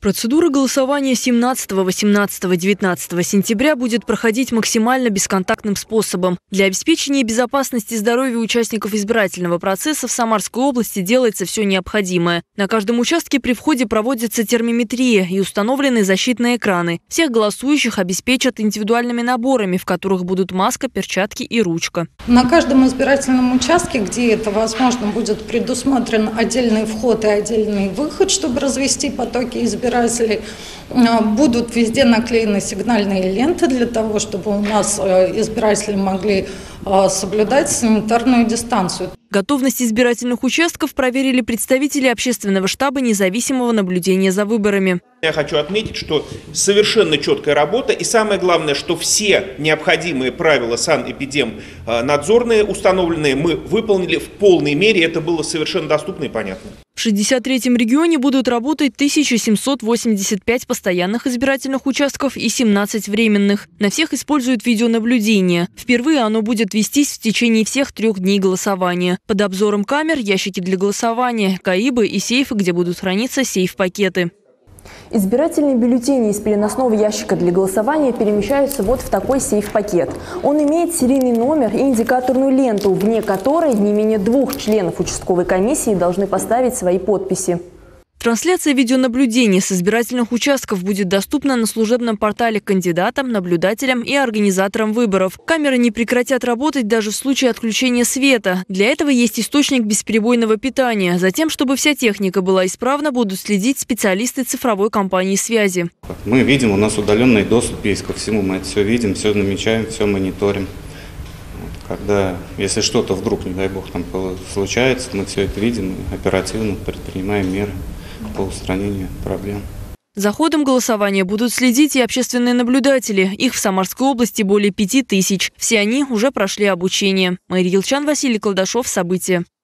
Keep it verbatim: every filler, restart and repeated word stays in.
Процедура голосования семнадцатого, восемнадцатого, девятнадцатого сентября будет проходить максимально бесконтактным способом. Для обеспечения безопасности и здоровья участников избирательного процесса в Самарской области делается все необходимое. На каждом участке при входе проводится термометрия и установлены защитные экраны. Всех голосующих обеспечат индивидуальными наборами, в которых будут маска, перчатки и ручка. На каждом избирательном участке, где это возможно, будет предусмотрен отдельный вход и отдельный выход, чтобы развести потоки избирателей. Избиратели. Будут везде наклеены сигнальные ленты для того, чтобы у нас избиратели могли соблюдать санитарную дистанцию. Готовность избирательных участков проверили представители общественного штаба независимого наблюдения за выборами. Я хочу отметить, что совершенно четкая работа, и самое главное, что все необходимые правила санэпидемнадзорные установленные мы выполнили в полной мере. Это было совершенно доступно и понятно. В шестьдесят третьем регионе будут работать тысяча семьсот восемьдесят пять постоянных избирательных участков и семнадцать временных. На всех используют видеонаблюдение. Впервые оно будет вестись в течение всех трех дней голосования. Под обзором камер ящики для голосования, КАИБы и сейфы, где будут храниться сейф-пакеты. Избирательные бюллетени из переносного ящика для голосования перемещаются вот в такой сейф-пакет. Он имеет серийный номер и индикаторную ленту, вне которой не менее двух членов участковой комиссии должны поставить свои подписи. Трансляция видеонаблюдения с избирательных участков будет доступна на служебном портале кандидатам, наблюдателям и организаторам выборов. Камеры не прекратят работать даже в случае отключения света. Для этого есть источник бесперебойного питания. Затем, чтобы вся техника была исправна, будут следить специалисты цифровой компании связи. Мы видим, у нас удаленный доступ есть ко всему. Мы это все видим, все намечаем, все мониторим. Когда, если что-то вдруг, не дай бог, там случается, мы все это видим и оперативно предпринимаем меры по устранению проблем. За ходом голосования будут следить и общественные наблюдатели. Их в Самарской области более пяти тысяч. Все они уже прошли обучение. Майя Елчан, Василий Колдашов. События.